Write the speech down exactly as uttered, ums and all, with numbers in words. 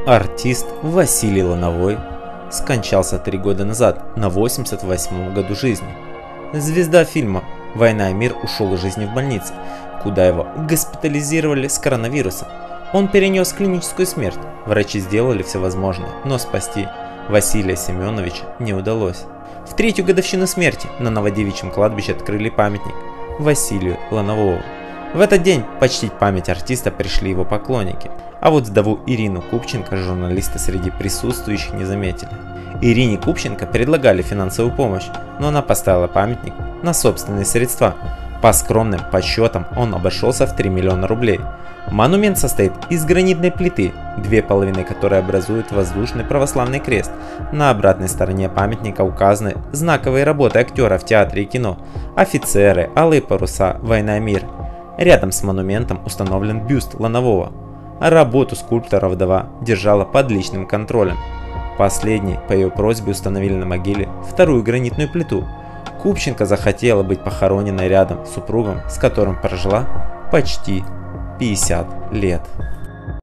Артист Василий Лановой скончался три года назад, на восемьдесят восьмом году жизни. Звезда фильма «Война и мир» ушел из жизни в больнице, куда его госпитализировали с коронавирусом. Он перенес клиническую смерть. Врачи сделали все возможное, но спасти Василия Семеновича не удалось. В третью годовщину смерти на Новодевичьем кладбище открыли памятник Василию Лановому. В этот день почтить память артиста пришли его поклонники. А вот вдову Ирину Купченко журналисты среди присутствующих не заметили. Ирине Купченко предлагали финансовую помощь, но она поставила памятник на собственные средства. По скромным подсчетам он обошелся в три миллиона рублей. Монумент состоит из гранитной плиты, две половины которой образуют воздушный православный крест. На обратной стороне памятника указаны знаковые работы актеров театра и кино, офицеры, алые паруса, война и мир. Рядом с монументом установлен бюст Ланового. Работу скульптора вдова держала под личным контролем. Последней по ее просьбе установили на могиле вторую гранитную плиту. Купченко захотела быть похороненной рядом с супругом, с которым прожила почти пятьдесят лет.